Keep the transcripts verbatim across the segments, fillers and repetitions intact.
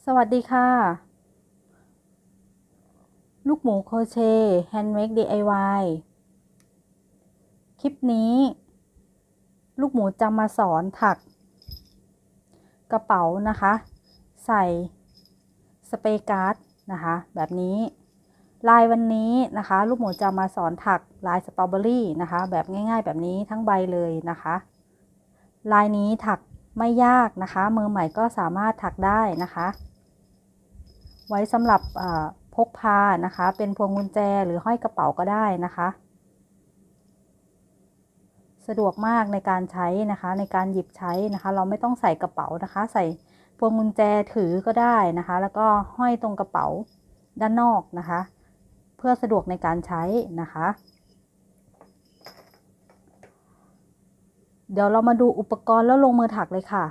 สวัสดีค่ะ ลูกหมูโครเชต์แฮนด์เมด ดี ไอ วาย คลิปนี้ ลูกหมูจะมาสอนถักกระเป๋านะคะ ใส่สเปรย์การ์ดนะคะ แบบนี้ลายวันนี้นะคะ ลูกหมูจะมาสอนถักลายสตรอเบอรี่นะคะ แบบง่ายๆแบบนี้ทั้งใบเลยนะคะลายนี้ถักไม่ยากนะคะมือใหม่ก็สามารถถักได้นะคะไว้สำหรับพกพานะคะเป็นพวงกุญแจหรือห้อยกระเป๋าก็ได้นะคะสะดวกมากในการใช้นะคะในการหยิบใช้นะคะเราไม่ต้องใส่กระเป๋านะคะใส่พวงกุญแจถือก็ได้นะคะแล้วก็ห้อยตรงกระเป๋าด้านนอกนะคะเพื่อสะดวกในการใช้นะคะเดี๋ยวเรามาดูอุปกรณ์แล้วลงมือถักเลยค่ะ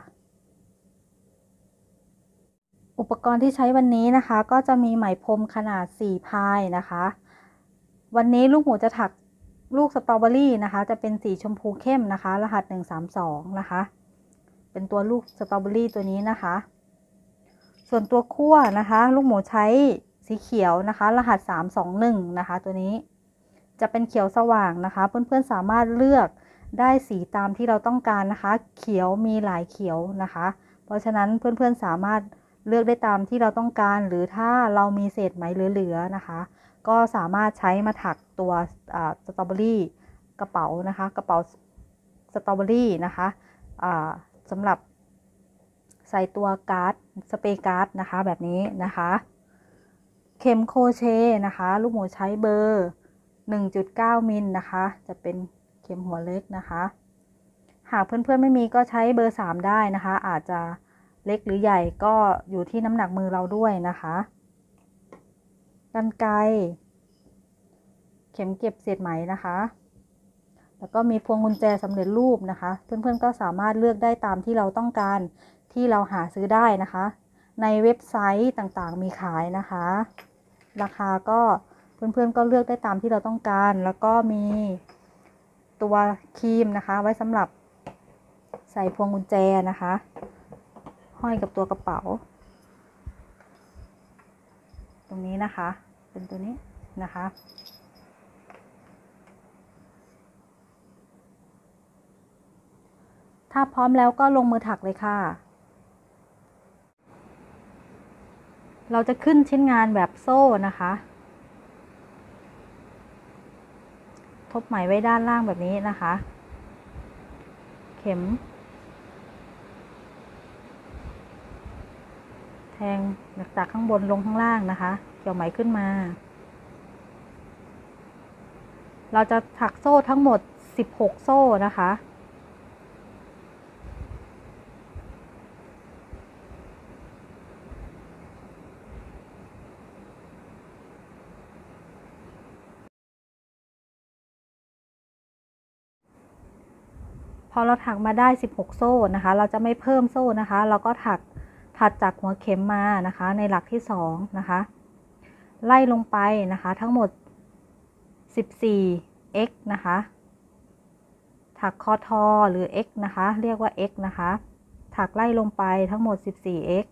อุปกรณ์ที่ใช้วันนี้นะคะก็จะมีไหมพรมขนาดสี่พายนะคะวันนี้ลูกหมูจะถักลูกสตรอเบอรี่นะคะจะเป็นสีชมพูเข้มนะคะรหัสหนึ่งสามสองนะคะเป็นตัวลูกสตรอเบอรี่ตัวนี้นะคะส่วนตัวคั่วนะคะลูกหมูใช้สีเขียวนะคะรหัสสามสองหนึ่งนะคะตัวนี้จะเป็นเขียวสว่างนะคะเพื่อนๆสามารถเลือกได้สีตามที่เราต้องการนะคะเขียวมีหลายเขียวนะคะเพราะฉะนั้นเพื่อนๆสามารถเลือกได้ตามที่เราต้องการหรือถ้าเรามีเศษไหมเหลือๆนะคะก็สามารถใช้มาถักตัวสตรอเบอรี่กระเป๋านะคะกระเป๋าสตรอเบอรี่นะคะสำหรับใส่ตัวการ์ดสเปรย์การ์ดนะคะแบบนี้นะคะเข็มโครเชต์นะคะลูกหมูใช้เบอร์ หนึ่งจุดเก้า มิลนะคะจะเป็นเข็มหัวเล็กนะคะหากเพื่อนๆไม่มีก็ใช้เบอร์สามได้นะคะอาจจะเล็กหรือใหญ่ก็อยู่ที่น้ำหนักมือเราด้วยนะคะกรรไกรเข็มเก็บเศษไหมนะคะแล้วก็มีพวงกุญแจสำเร็จรูปนะคะเพื่อนๆก็สามารถเลือกได้ตามที่เราต้องการที่เราหาซื้อได้นะคะในเว็บไซต์ต่างๆมีขายนะคะราคาก็เพื่อนๆก็เลือกได้ตามที่เราต้องการแล้วก็มีตัวครีมนะคะไว้สำหรับใส่พวงกุญแจนะคะห้อยกับตัวกระเป๋าตรงนี้นะคะเป็นตัวนี้นะคะถ้าพร้อมแล้วก็ลงมือถักเลยค่ะเราจะขึ้นชิ้นงานแบบโซ่นะคะทบไหมไว้ด้านล่างแบบนี้นะคะเข็มแทงจากข้างบนลงข้างล่างนะคะเกี่ยวไหมขึ้นมาเราจะถักโซ่ทั้งหมดสิบหกโซ่นะคะพอเราถักมาได้สิบหกโซ่นะคะเราจะไม่เพิ่มโซ่นะคะเราก็ถักถัดจากหัวเข็มมานะคะในหลักที่สองนะคะไล่ลงไปนะคะทั้งหมดสิบสี่ x นะคะถักคอทอหรือ x นะคะเรียกว่า x นะคะถักไล่ลงไปทั้งหมดสิบสี่ x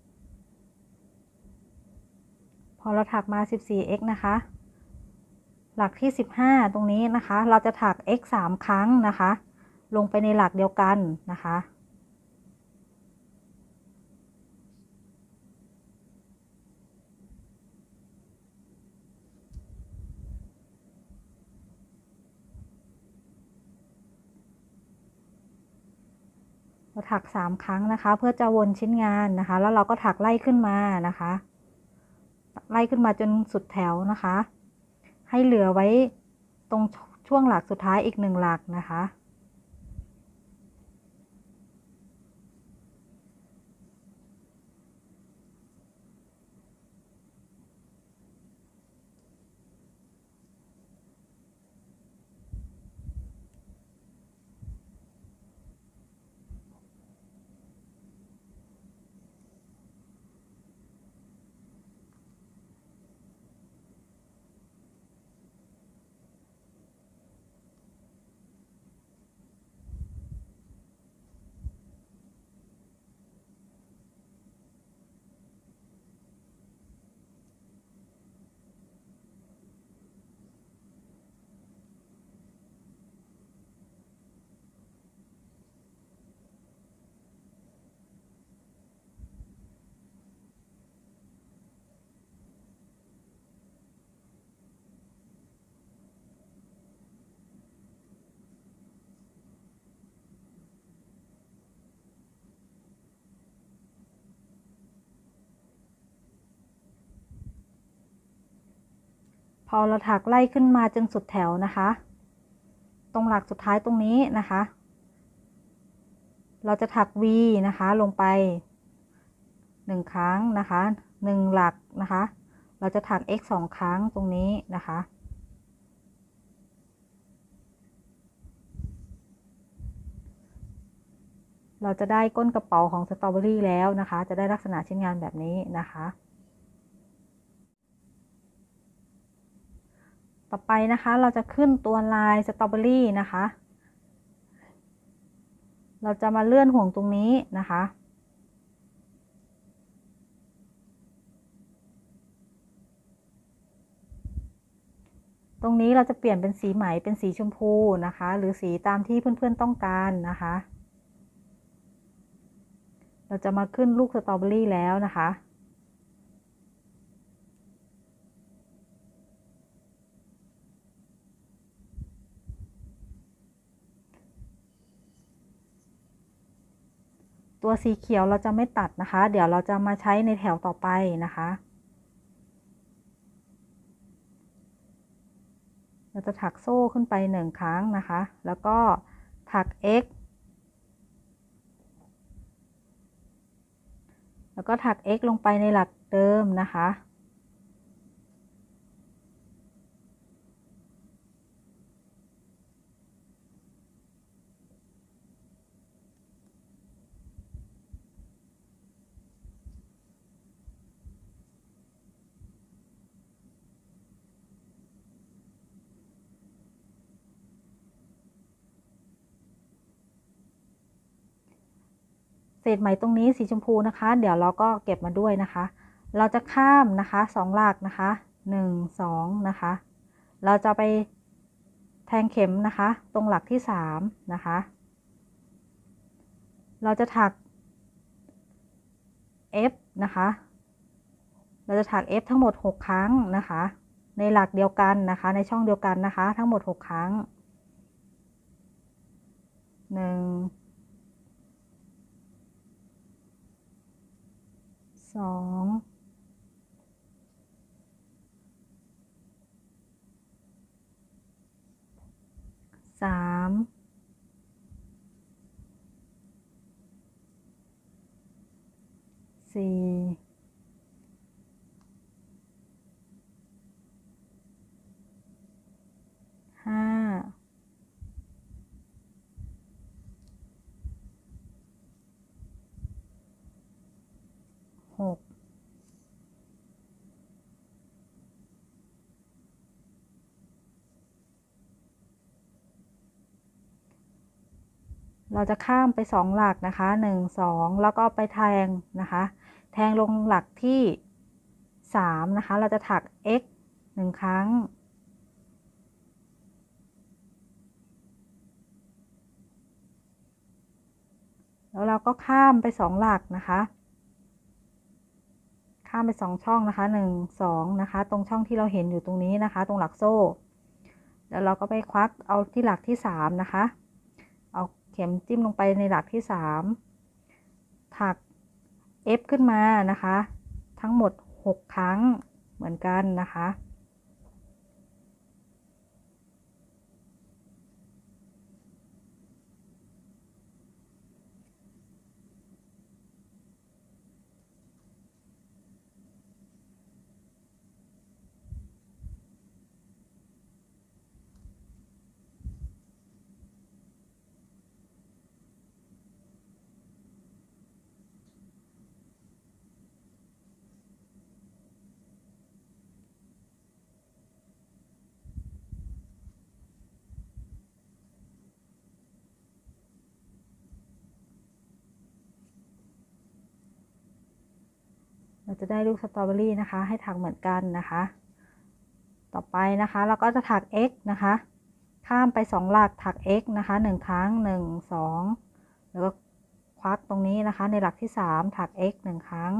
พอเราถักมา สิบสี่ x นะคะหลักที่สิบห้าตรงนี้นะคะเราจะถัก x สามครั้งนะคะลงไปในหลักเดียวกันนะคะเราถักสามครั้งนะคะเพื่อจะวนชิ้นงานนะคะแล้วเราก็ถักไล่ขึ้นมานะคะไล่ขึ้นมาจนสุดแถวนะคะให้เหลือไว้ตรงช่วงหลักสุดท้ายอีกหนึ่งหลักนะคะพอเราถักไล่ขึ้นมาจนสุดแถวนะคะตรงหลักสุดท้ายตรงนี้นะคะเราจะถัก V นะคะลงไปหนึ่งครั้งนะคะหนึ่งหลักนะคะเราจะถัก x สองครั้งตรงนี้นะคะเราจะได้ก้นกระเป๋าของสตรอเบอรี่แล้วนะคะจะได้ลักษณะชิ้นงานแบบนี้นะคะต่อไปนะคะเราจะขึ้นตัวลายสตรอเบอรี่นะคะเราจะมาเลื่อนห่วงตรงนี้นะคะตรงนี้เราจะเปลี่ยนเป็นสีไหมเป็นสีชมพูนะคะหรือสีตามที่เพื่อนๆต้องการนะคะเราจะมาขึ้นลูกสตรอเบอรี่แล้วนะคะตัวสีเขียวเราจะไม่ตัดนะคะเดี๋ยวเราจะมาใช้ในแถวต่อไปนะคะเราจะถักโซ่ขึ้นไปหนึ่งครั้งนะคะแล้วก็ถัก x แล้วก็ถัก x ลงไปในหลักเดิมนะคะเศษไหมตรงนี้สีชมพูนะคะเดี๋ยวเราก็เก็บมาด้วยนะคะเราจะข้ามนะคะสองหลักนะคะหนึ่ง สองนะคะเราจะไปแทงเข็มนะคะตรงหลักที่สามนะคะเราจะถัก F นะคะเราจะถัก F ทั้งหมดหกครั้งนะคะในหลักเดียวกันนะคะในช่องเดียวกันนะคะทั้งหมดหกครั้งหนึ่งสองสามสี่ห้าหกเราจะข้ามไปสองหลักนะคะหนึ่ง สองแล้วก็ไปแทงนะคะแทงลงหลักที่สามนะคะเราจะถัก x หนึ่งครั้งแล้วเราก็ข้ามไปสองหลักนะคะข้ามไปสองช่องนะคะหนึ่ง สองนะคะตรงช่องที่เราเห็นอยู่ตรงนี้นะคะตรงหลักโซ่แล้วเราก็ไปควักเอาที่หลักที่สามนะคะเอาเข็มจิ้มลงไปในหลักที่สามถัก F ขึ้นมานะคะทั้งหมดหกครั้งเหมือนกันนะคะเราจะได้ลูกสตรอเบอรี่นะคะให้ถักเหมือนกันนะคะต่อไปนะคะเราก็จะถัก x นะคะข้ามไปสองหลักถัก x นะคะหนึ่งครั้งหนึ่ง สองแล้วก็ควักตรงนี้นะคะในหลักที่สามถัก x หนึ่งครั้ง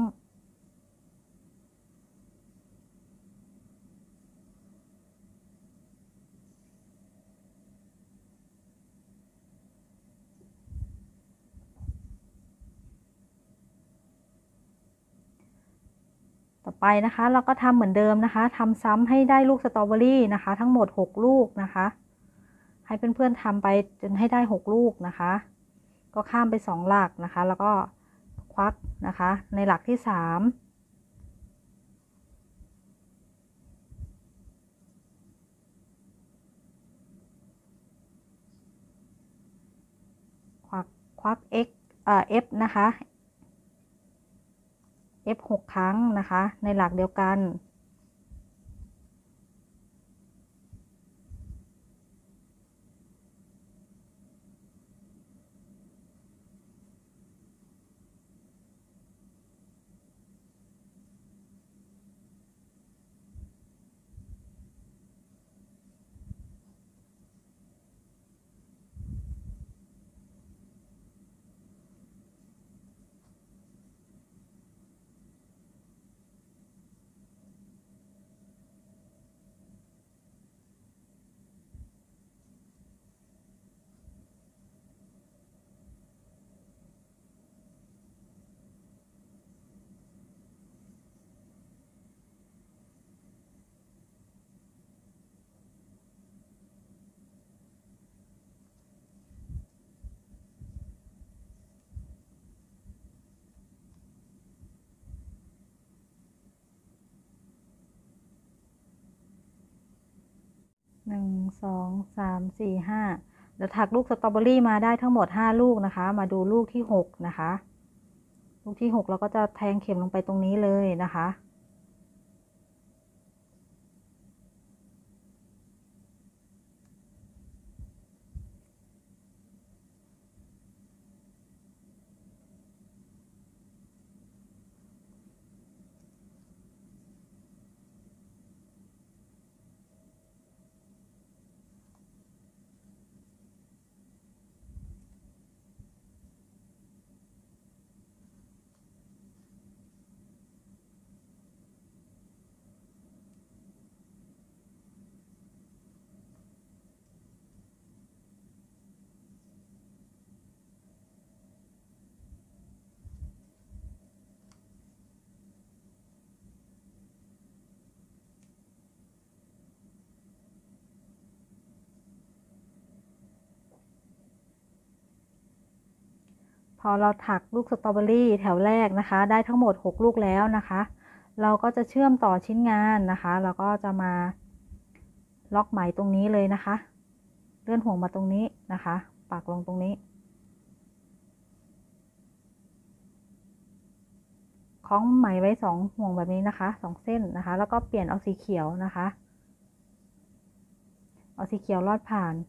ต่อไปนะคะเราก็ทำเหมือนเดิมนะคะทำซ้ำให้ได้ลูกสตรอเบอรี่นะคะทั้งหมดหกลูกนะคะให้เพื่อนๆทำไปจนให้ได้หกลูกนะคะก็ข้ามไปสองหลักนะคะแล้วก็ควักนะคะในหลักที่สามควักควัก x เอ่อ f นะคะ f หกครั้งนะคะในหลักเดียวกันหนึ่ง สอง สาม สี่ ห้าแล้วถักลูกสตรอเบอรี่มาได้ทั้งหมดห้าลูกนะคะมาดูลูกที่หกนะคะลูกที่หกเราก็จะแทงเข็มลงไปตรงนี้เลยนะคะพอเราถักลูกสตรอเบอรี่แถวแรกนะคะได้ทั้งหมดหกลูกแล้วนะคะเราก็จะเชื่อมต่อชิ้นงานนะคะแล้วก็จะมาล็อกไหมตรงนี้เลยนะคะเลื่อนห่วงมาตรงนี้นะคะปักลงตรงนี้คล้องไหมไว้สองห่วงแบบนี้นะคะสองเส้นนะคะแล้วก็เปลี่ยนเอาสีเขียวนะคะเอาสีเขียวลอดผ่าน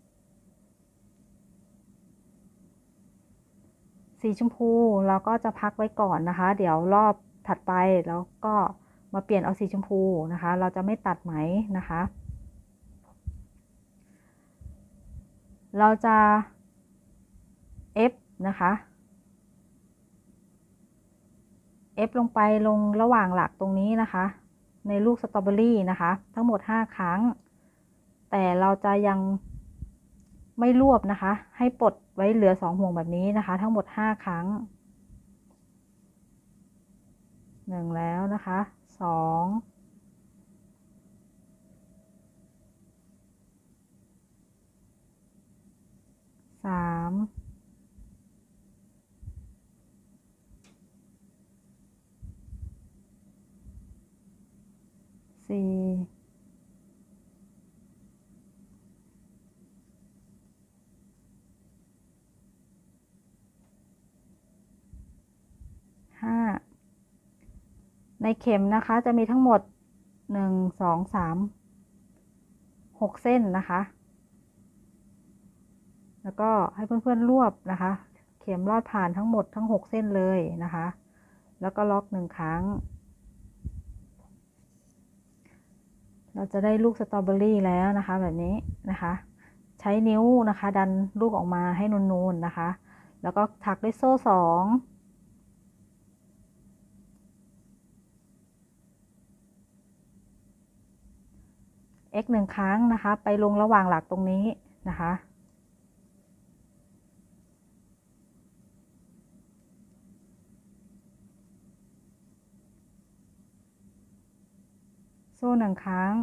สีชมพูเราก็จะพักไว้ก่อนนะคะเดี๋ยวรอบถัดไปแล้วก็มาเปลี่ยนเอาสีชมพูนะคะเราจะไม่ตัดไหมนะคะเราจะ F นะคะเอฟลงไปลงระหว่างหลักตรงนี้นะคะในลูกสตรอเบอรี่นะคะทั้งหมดห้าครั้งแต่เราจะยังไม่รวบนะคะให้ปลดไว้เหลือสองห่วงแบบนี้นะคะทั้งหมดห้าครั้งหนึ่งแล้วนะคะสองสามสี่ห้าในเข็มนะคะจะมีทั้งหมดหนึ่งสองสามหกเส้นนะคะแล้วก็ให้เพื่อนๆรวบนะคะเข็มลอดผ่านทั้งหมดทั้งหกเส้นเลยนะคะแล้วก็ล็อกหนึ่งครั้งเราจะได้ลูกสตรอเบอรี่แล้วนะคะแบบนี้นะคะใช้นิ้วนะคะดันลูกออกมาให้นูนๆนะคะแล้วก็ถักด้วยโซ่สอง x หนึ่งครั้งนะคะไปลงระหว่างหลักตรงนี้นะคะโซ่หนึ่งครั้ง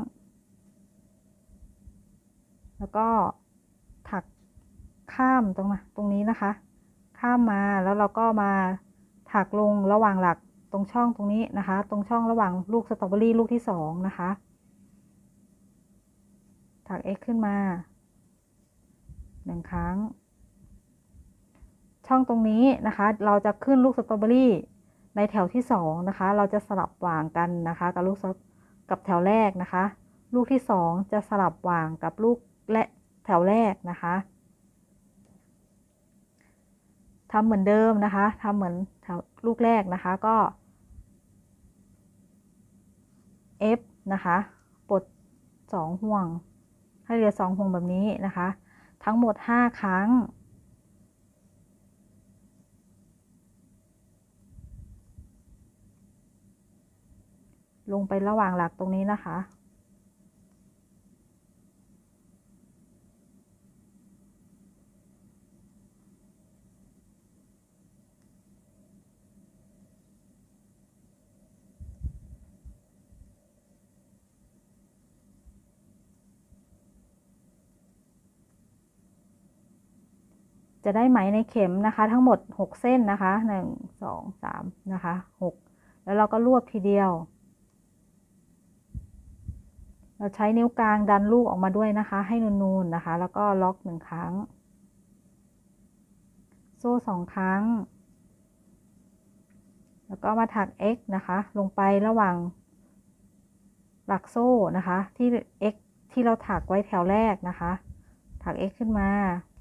แล้วก็ถักข้ามตรงนะตรงนี้นะคะข้ามมาแล้วเราก็มาถักลงระหว่างหลักตรงช่องตรงนี้นะคะตรงช่องระหว่างลูกสตรอเบอรี่ลูกที่สองนะคะถัก x ขึ้นมาหนึ่งครั้งช่องตรงนี้นะคะเราจะขึ้นลูกสตรอเบอรี่ในแถวที่สองนะคะเราจะสลับวางกันนะคะกับลูกกับแถวแรกนะคะลูกที่สองจะสลับวางกับลูกและแถวแรกนะคะทำเหมือนเดิมนะคะทำเหมือนแถวลูกแรกนะคะก็ F นะคะปลดสองห่วงให้เหลือสองห่วงแบบนี้นะคะทั้งหมดห้าครั้งลงไประหว่างหลักตรงนี้นะคะจะได้ไหมในเข็มนะคะทั้งหมดหกเส้นนะคะหนึ่ง สอง สามนะคะหกแล้วเราก็รวบทีเดียวเราใช้นิ้วกลางดันลูกออกมาด้วยนะคะให้นูนๆนะคะแล้วก็ล็อกหนึ่งครั้งโซ่สองครั้งแล้วก็มาถัก x นะคะลงไประหว่างหลักโซ่นะคะที่ x ที่เราถักไว้แถวแรกนะคะถัก x ขึ้นมา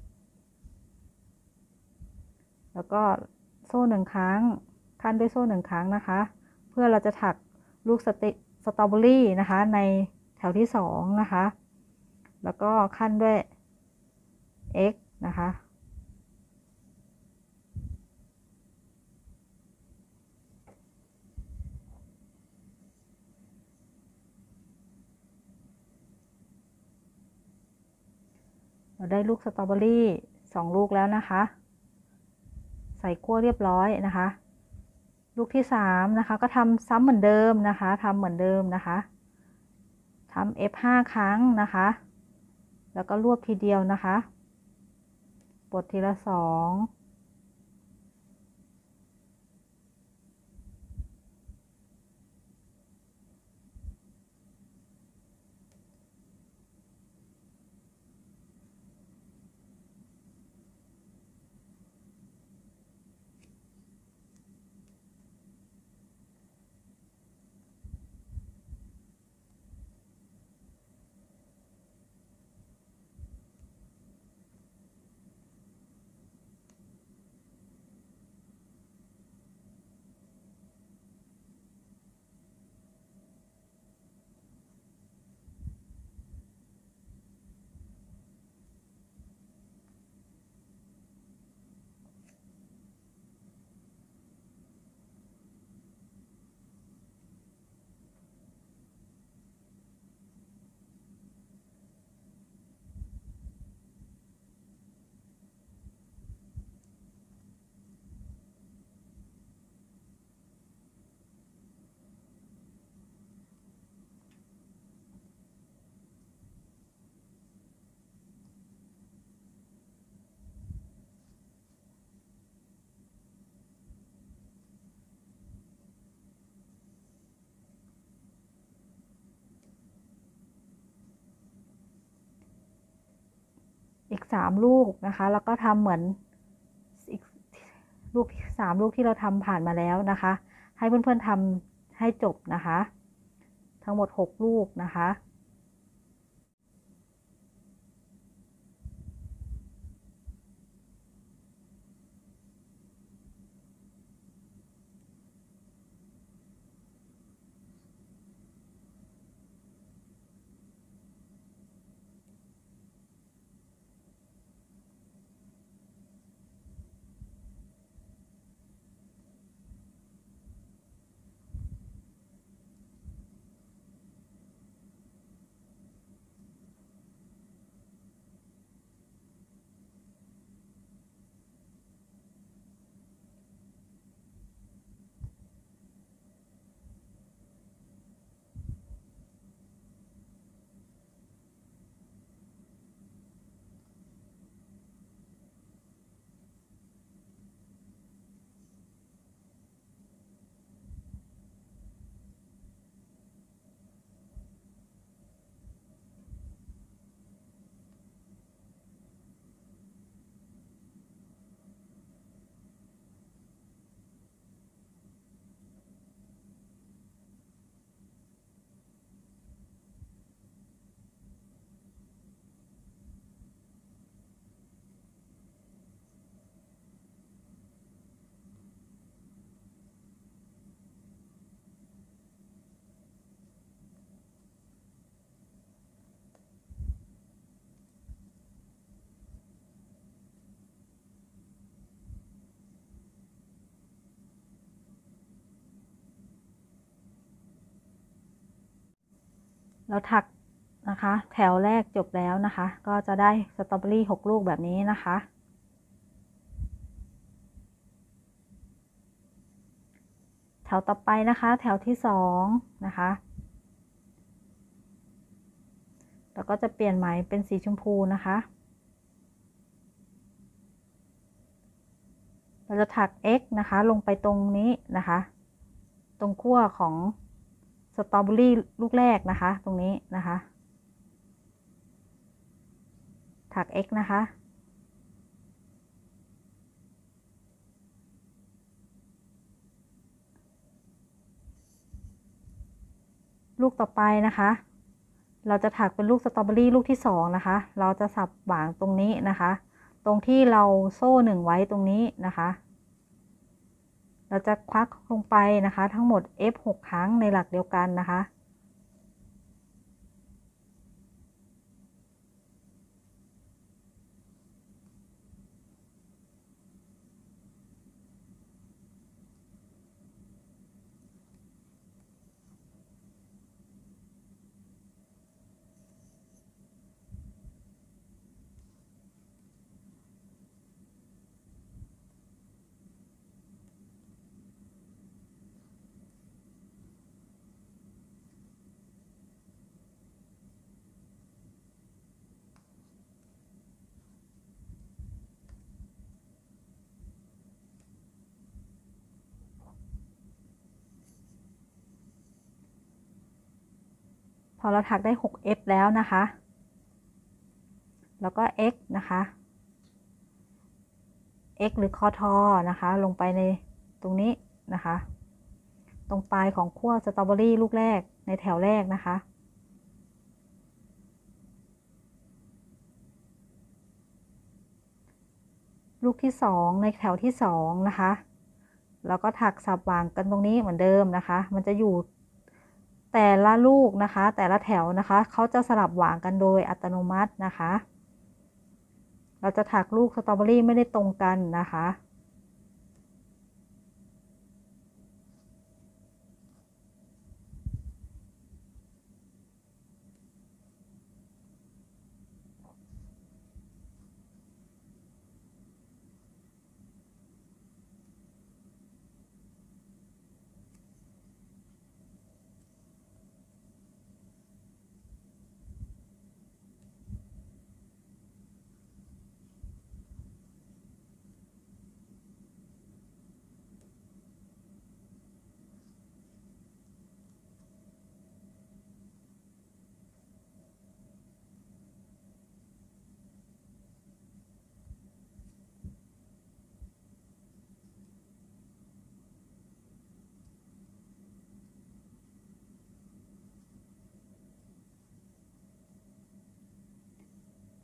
แล้วก็โซ่หนึ่งครั้งขั้นด้วยโซ่หนึ่งครั้งนะคะเพื่อเราจะถักลูกสติสตรอเบอรี่นะคะในแถวที่สองนะคะแล้วก็ขั้นด้วย x นะคะเราได้ลูกสตรอเบอรี่สองลูกแล้วนะคะใส่ขั้วเรียบร้อยนะคะลูกที่สามนะคะก็ทำซ้ำเหมือนเดิมนะคะทำเหมือนเดิมนะคะทำ F ห้าครั้งนะคะแล้วก็รวบทีเดียวนะคะปลดทีละสองสามลูกนะคะแล้วก็ทำเหมือนอีกลูกสามลูกที่เราทำผ่านมาแล้วนะคะให้เพื่อนๆทำให้จบนะคะทั้งหมดหกลูกนะคะเราถักนะคะแถวแรกจบแล้วนะคะก็จะได้สตรอเบอรี่หกลูกแบบนี้นะคะแถวต่อไปนะคะแถวที่สองนะคะแล้วก็จะเปลี่ยนไหมเป็นสีชมพูนะคะเราจะถัก X นะคะลงไปตรงนี้นะคะตรงขั้วของสตรอเบอรี่ลูกแรกนะคะตรงนี้นะคะถัก X นะคะลูกต่อไปนะคะเราจะถักเป็นลูกสตรอเบอรี่ลูกที่สองนะคะเราจะสับหว่างตรงนี้นะคะตรงที่เราโซ่หนึ่งไว้ตรงนี้นะคะเราจะควักลงไปนะคะทั้งหมด F หกครั้งในหลักเดียวกันนะคะพอเราถักได้ หก F แล้วนะคะแล้วก็ X นะคะ X หรือคอทอนะคะลงไปในตรงนี้นะคะตรงปลายของขั้วสตรอเบอรี่ลูกแรกในแถวแรกนะคะลูกที่สองในแถวที่สองนะคะแล้วก็ถักสับวางกันตรงนี้เหมือนเดิมนะคะมันจะอยู่แต่ละลูกนะคะแต่ละแถวนะคะเขาจะสลับวางกันโดยอัตโนมัตินะคะเราจะถักลูกสตรอเบอรี่ไม่ได้ตรงกันนะคะ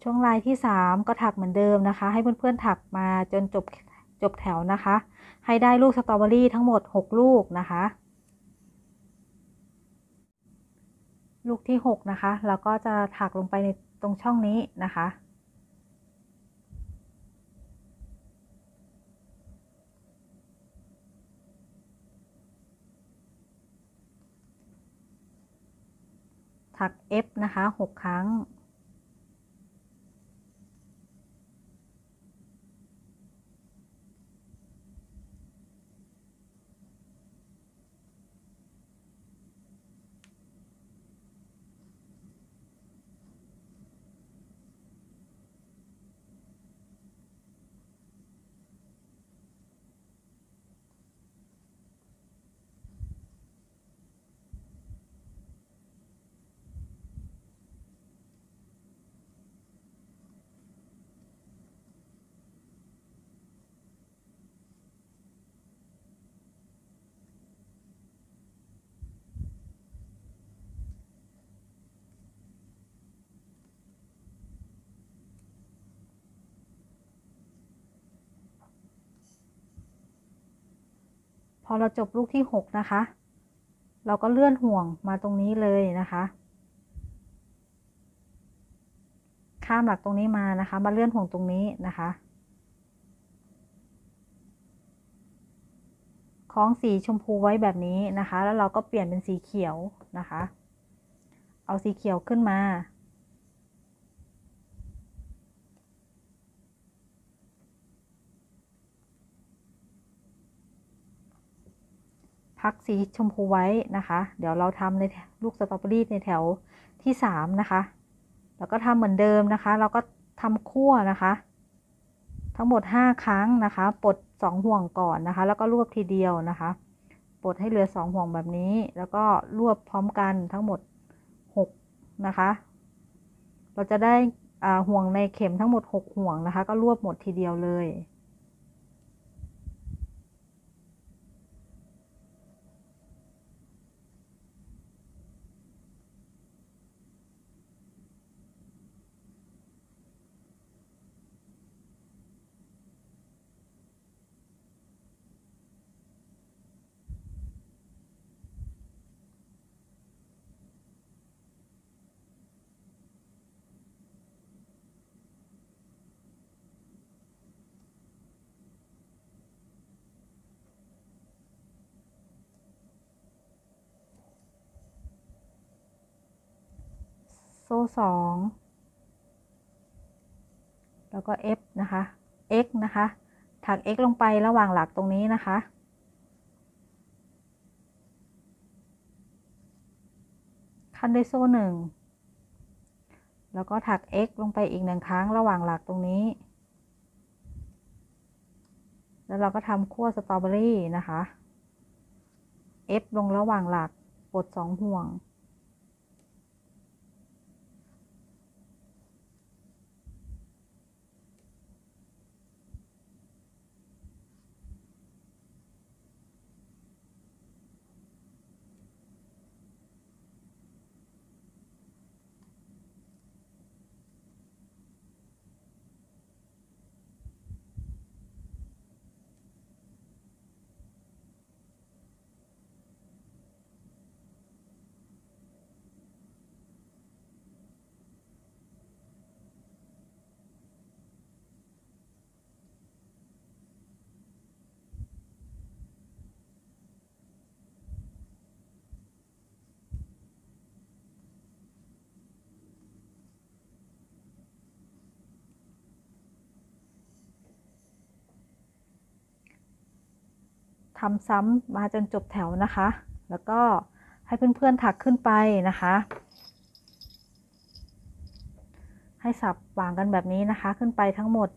ช่วงลายที่สามก็ถักเหมือนเดิมนะคะให้เพื่อนๆถักมาจนจบจบแถวนะคะให้ได้ลูกสตรอเบอรี่ทั้งหมดหกลูกนะคะลูกที่หกนะคะเราก็จะถักลงไปในตรงช่องนี้นะคะถัก F นะคะหกครั้งพอเราจบลูกที่หกนะคะเราก็เลื่อนห่วงมาตรงนี้เลยนะคะข้ามหลักตรงนี้มานะคะมาเลื่อนห่วงตรงนี้นะคะคล้องสีชมพูไว้แบบนี้นะคะแล้วเราก็เปลี่ยนเป็นสีเขียวนะคะเอาสีเขียวขึ้นมาพักสีชมพูไว้นะคะเดี๋ยวเราทำในลูกสตรอเบอรี่ในแถวที่สามนะคะแล้วก็ทำเหมือนเดิมนะคะเราก็ทำคั่วนะคะทั้งหมดห้าครั้งนะคะปลดสองห่วงก่อนนะคะแล้วก็รวบทีเดียวนะคะปลดให้เหลือสองห่วงแบบนี้แล้วก็รวบพร้อมกันทั้งหมดหกนะคะเราจะได้ห่วงในเข็มทั้งหมดหกห่วงนะคะก็รวบหมดทีเดียวเลยโซ่สองแล้วก็ F นะคะ X นะคะถัก X ลงไประหว่างหลักตรงนี้นะคะขั้นด้วยโซ่หนึ่งแล้วก็ถัก X ลงไปอีกหนึ่งครั้งระหว่างหลักตรงนี้แล้วเราก็ทำคั่วสตรอเบอรี่นะคะ F ลงระหว่างหลักปลดสองห่วงทำซ้ำมาจนจบแถวนะคะแล้วก็ให้เพื่อนๆถักขึ้นไปนะคะให้สับวางกันแบบนี้นะคะขึ้นไปทั้งหมด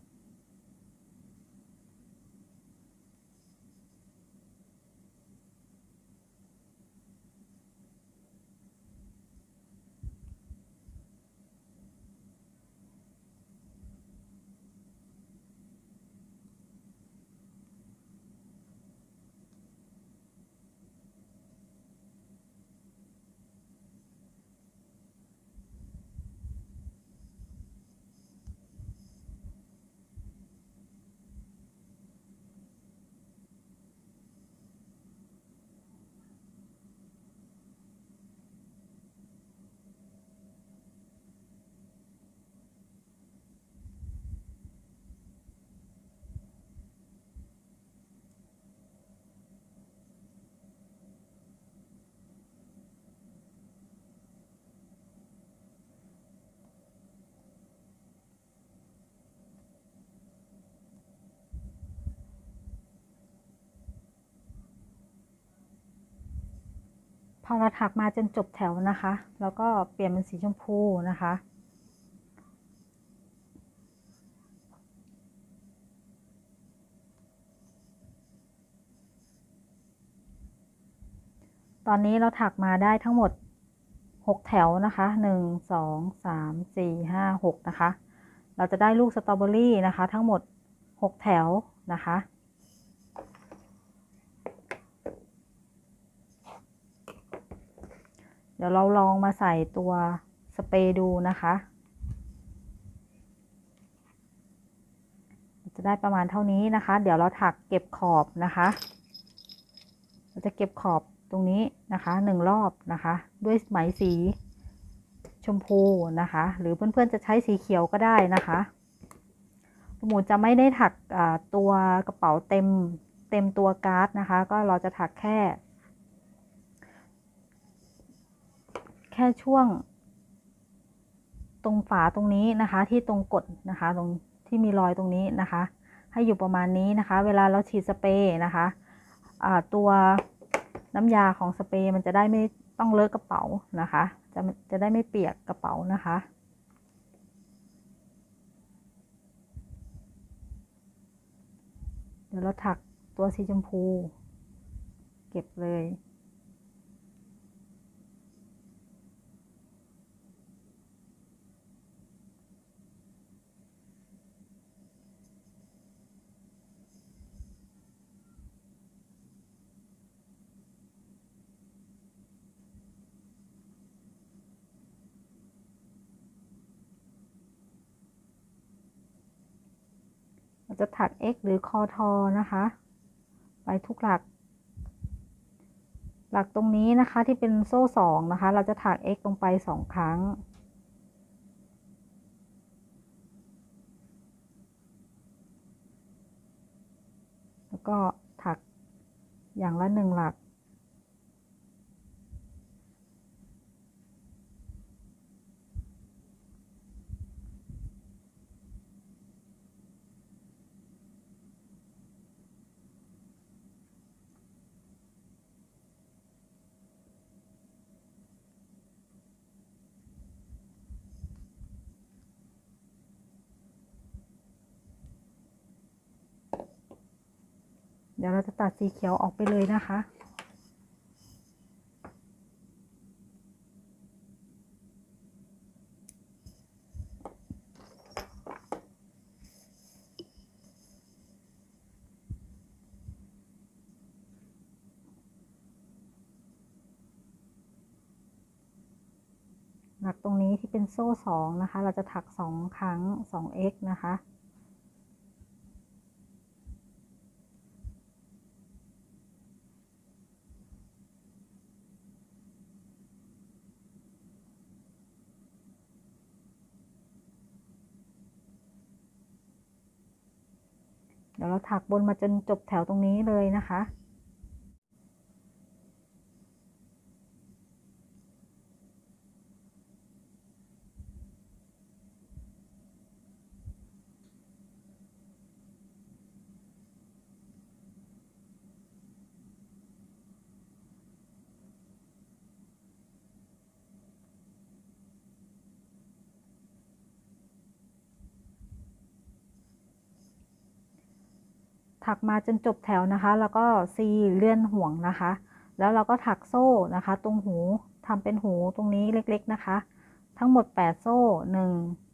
พอเราถักมาจนจบแถวนะคะแล้วก็เปลี่ยนเป็นสีชมพูนะคะตอนนี้เราถักมาได้ทั้งหมดหกแถวนะคะหนึ่ง สอง สาม สี่ ห้า หกนะคะเราจะได้ลูกสตรอเบอรี่นะคะทั้งหมดหกแถวนะคะเดี๋ยวเราลองมาใส่ตัวสเปรย์ดูนะคะจะได้ประมาณเท่านี้นะคะเดี๋ยวเราถักเก็บขอบนะคะเราจะเก็บขอบตรงนี้นะคะหนึ่งรอบนะคะด้วยไหมสีชมพูนะคะหรือเพื่อนๆจะใช้สีเขียวก็ได้นะคะหมูจะไม่ได้ถักตัวกระเป๋าเต็มเต็มตัวการ์ดนะคะก็เราจะถักแค่แค่ช่วงตรงฝาตรงนี้นะคะที่ตรงกดนะคะตรงที่มีรอยตรงนี้นะคะให้อยู่ประมาณนี้นะคะเวลาเราฉีดสเปรย์นะคะตัวน้ำยาของสเปรย์มันจะได้ไม่ต้องเลอะกระเป๋านะคะจะจะได้ไม่เปียกกระเป๋านะคะเดี๋ยวเราถักตัวสีชมพูเก็บเลยเราจะถัก X หรือคอทอนะคะไปทุกหลักหลักตรงนี้นะคะที่เป็นโซ่สองนะคะเราจะถัก X ลงไปสองครั้งแล้วก็ถักอย่างละหนึ่งหลักเดี๋ยวเราจะตัดสีเขียวออกไปเลยนะคะหลักตรงนี้ที่เป็นโซ่สองนะคะเราจะถักสองครั้ง สอง x นะคะเดี๋ยวเราถักบนมาจนจบแถวตรงนี้เลยนะคะถักมาจนจบแถวนะคะแล้วก็ซีเลื่อนห่วงนะคะแล้วเราก็ถักโซ่นะคะตรงหูทำเป็นหูตรงนี้เล็กๆนะคะทั้งหมดแปดโซ่หนึ่ง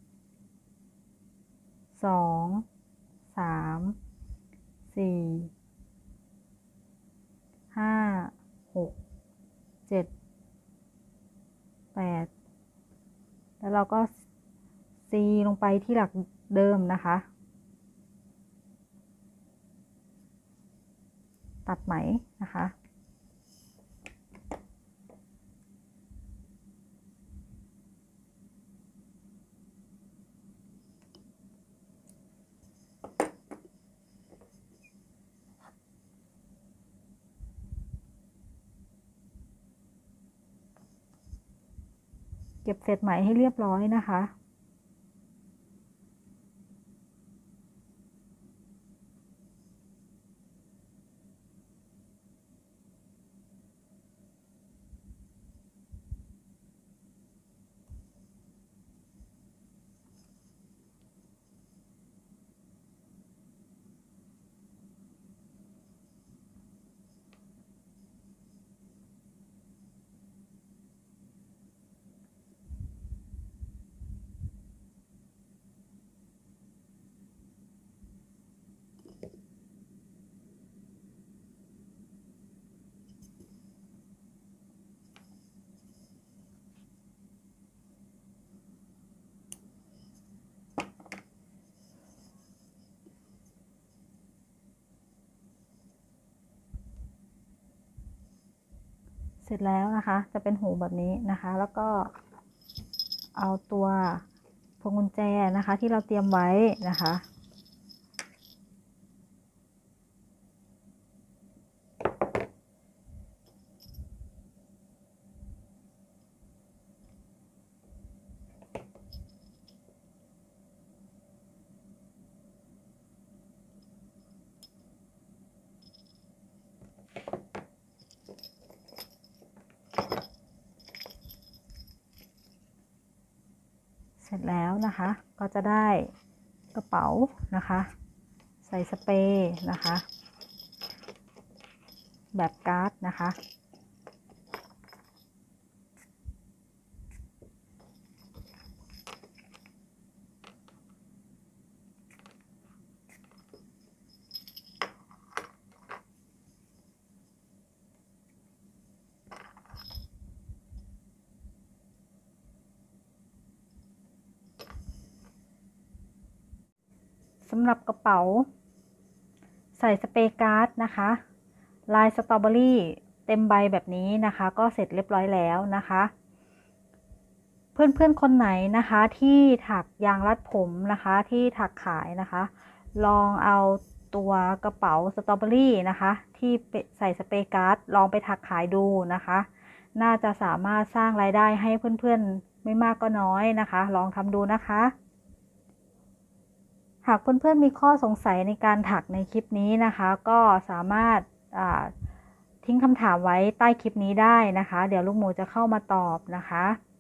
สอง สาม สี่ ห้า หก เจ็ด แปดแล้วเราก็ซีลงไปที่หลักเดิมนะคะตัดไหมนะคะเก็บเศษไหมให้เรียบร้อยนะคะเสร็จแล้วนะคะจะเป็นหูแบบนี้นะคะแล้วก็เอาตัวพวงกุญแจนะคะที่เราเตรียมไว้นะคะเสร็จแล้วนะคะก็จะได้กระเป๋านะคะใส่สเปรย์นะคะแบบการ์ดนะคะสำหรับกระเป๋าใส่สเปรย์การ์ดนะคะลายสตรอเบอรี่เต็มใบแบบนี้นะคะก็เสร็จเรียบร้อยแล้วนะคะเพื่อนๆคนไหนนะคะที่ถักยางรัดผมนะคะที่ถักขายนะคะลองเอาตัวกระเป๋าสตรอเบอรี่นะคะที่ใส่สเปรย์การ์ดลองไปถักขายดูนะคะน่าจะสามารถสร้างรายได้ให้เพื่อนๆไม่มากก็น้อยนะคะลองทำดูนะคะหากเพื่อนๆมีข้อสงสัยในการถักในคลิปนี้นะคะก็สามารถทิ้งคำถามไว้ใต้คลิปนี้ได้นะคะเดี๋ยวลูกหมูจะเข้ามาตอบนะคะ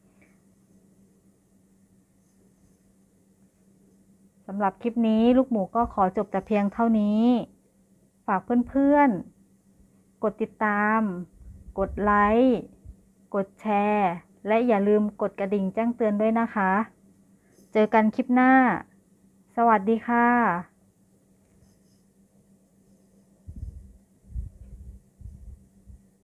สำหรับคลิปนี้ลูกหมูก็ขอจบแต่เพียงเท่านี้ฝากเพื่อนๆกดติดตามกดไลค์กดแชร์และอย่าลืมกดกระดิ่งแจ้งเตือนด้วยนะคะเจอกันคลิปหน้าสวัสดีค่ะ